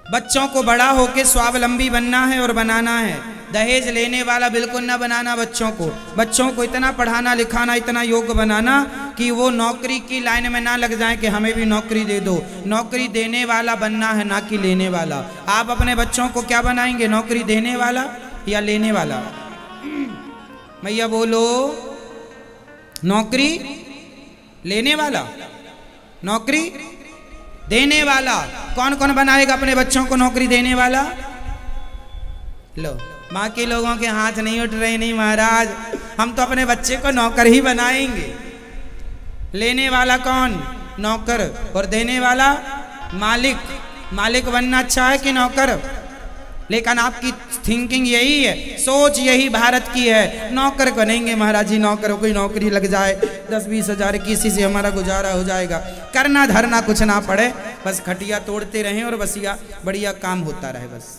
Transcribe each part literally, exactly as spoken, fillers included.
बच्चों को बड़ा होके स्वावलंबी बनना है और बनाना है। दहेज लेने वाला बिल्कुल ना बनाना बच्चों को। बच्चों को इतना पढ़ाना लिखाना, इतना योग्य बनाना कि वो नौकरी की लाइन में ना लग जाए कि हमें भी नौकरी दे दो। नौकरी देने वाला बनना है, ना कि लेने वाला। आप अपने बच्चों को क्या बनाएंगे, नौकरी देने वाला या लेने वाला? भैया बोलो, नौकरी लेने वाला, नौकरी देने वाला। कौन कौन बनाएगा अपने बच्चों को नौकरी देने वाला? लो, बाकी लोगों के हाथ नहीं उठ रहे। नहीं महाराज, हम तो अपने बच्चे को नौकर ही बनाएंगे। लेने वाला कौन? नौकर। और देने वाला मालिक। मालिक बनना अच्छा है कि नौकर? लेकिन आपकी थिंकिंग यही है, सोच यही भारत की है, नौकर बनेंगे महाराज जी। नौकर, कोई नौकरी लग जाए, दस बीस हजार किसी से हमारा गुजारा हो जाएगा। करना धरना कुछ ना पड़े, बस खटिया तोड़ते रहें और बसिया बढ़िया काम होता रहे बस।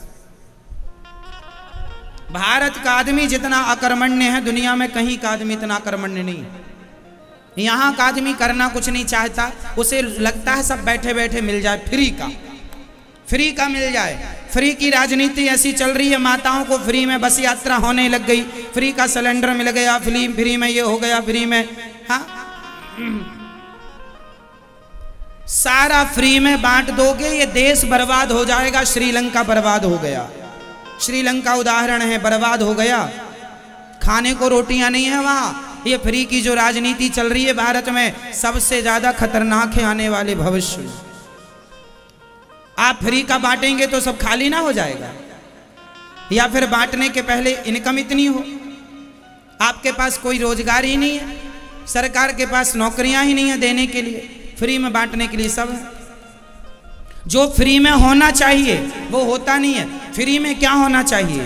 भारत का आदमी जितना अकर्मण्य है, दुनिया में कहीं का आदमी इतना अकर्मण्य नहीं। यहाँ का आदमी करना कुछ नहीं चाहता, उसे लगता है सब बैठे बैठे मिल जाए, फ्री का फ्री का मिल जाए। फ्री की राजनीति ऐसी चल रही है, माताओं को फ्री में बस यात्रा होने लग गई, फ्री का सिलेंडर मिल गया, फ्री फ्री में ये हो गया, फ्री में हाँ सारा फ्री में बांट दोगे, ये देश बर्बाद हो जाएगा। श्रीलंका बर्बाद हो गया। श्रीलंका उदाहरण है, बर्बाद हो गया। खाने को रोटियां नहीं है वहां। ये फ्री की जो राजनीति चल रही है भारत में, सबसे ज्यादा खतरनाक है आने वाले भविष्य में। आप फ्री का बांटेंगे तो सब खाली ना हो जाएगा, या फिर बांटने के पहले इनकम इतनी हो, आपके पास कोई रोजगार ही नहीं है, सरकार के पास नौकरियां ही नहीं है देने के लिए, फ्री में बांटने के लिए सब है। जो फ्री में होना चाहिए वो होता नहीं है। फ्री में क्या होना चाहिए?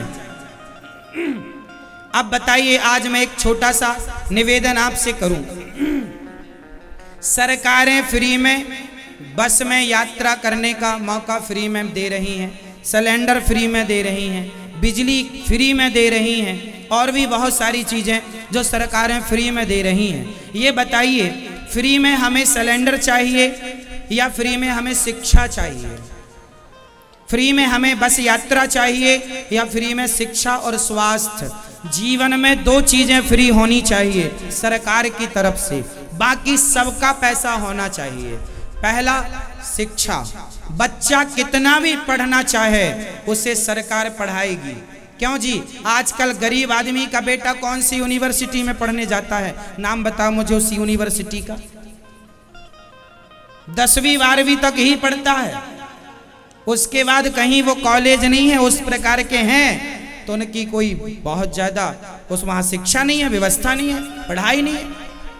अब बताइए, आज मैं एक छोटा सा निवेदन आपसे करूं। सरकारें फ्री में बस में यात्रा करने का मौका फ्री में दे रही हैं, सिलेंडर फ्री में दे रही हैं, बिजली फ्री में दे रही हैं, और भी बहुत सारी चीज़ें जो सरकारें फ्री में दे रही हैं। ये बताइए, फ्री में हमें सिलेंडर चाहिए या फ्री में हमें शिक्षा चाहिए? फ्री में हमें बस यात्रा चाहिए या फ्री में शिक्षा और स्वास्थ्य? जीवन में दो चीज़ें फ्री होनी चाहिए सरकार की तरफ से, बाकी सबका पैसा होना चाहिए। पहला, शिक्षा। बच्चा कितना भी पढ़ना चाहे उसे सरकार पढ़ाएगी। क्यों जी? आजकल गरीब आदमी का बेटा कौन सी यूनिवर्सिटी में पढ़ने जाता है? नाम बताओ मुझे उस यूनिवर्सिटी का। दसवीं बारहवीं तक ही पढ़ता है, उसके बाद कहीं वो कॉलेज नहीं है। उस प्रकार के हैं तो उनकी कोई बहुत ज्यादा उस वहां शिक्षा नहीं है, व्यवस्था नहीं है, पढ़ाई नहीं है।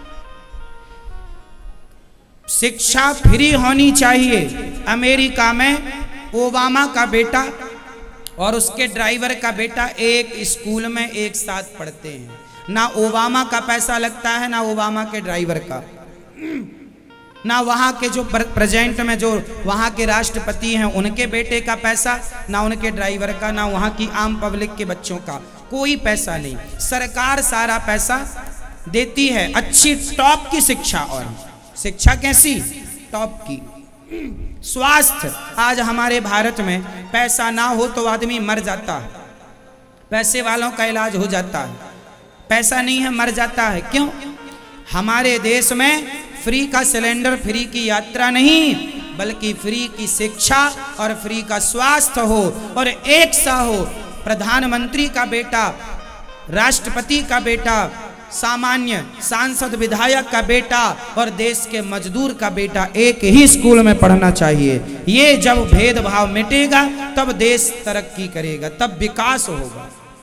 शिक्षा फ्री होनी चाहिए। अमेरिका में ओबामा का बेटा और उसके ड्राइवर का बेटा एक स्कूल में एक साथ पढ़ते हैं। ना ओबामा का पैसा लगता है, ना ओबामा के ड्राइवर का, ना वहाँ के जो प्रेजेंट में जो वहाँ के राष्ट्रपति हैं उनके बेटे का पैसा, ना उनके ड्राइवर का, ना वहाँ की आम पब्लिक के बच्चों का, कोई पैसा नहीं। सरकार सारा पैसा देती है। अच्छी टॉप की शिक्षा, और शिक्षा कैसी? टॉप की। स्वास्थ्य, आज हमारे भारत में पैसा ना हो तो आदमी मर जाता है, पैसे वालों का इलाज हो जाता है, पैसा नहीं है मर जाता है। क्यों? हमारे देश में फ्री का सिलेंडर, फ्री की यात्रा नहीं, बल्कि फ्री की शिक्षा और फ्री का स्वास्थ्य हो, और एक सा हो। प्रधानमंत्री का बेटा, राष्ट्रपति का बेटा, सामान्य सांसद विधायक का बेटा और देश के मजदूर का बेटा एक ही स्कूल में पढ़ना चाहिए। ये जब भेदभाव मिटेगा तब देश तरक्की करेगा, तब विकास होगा।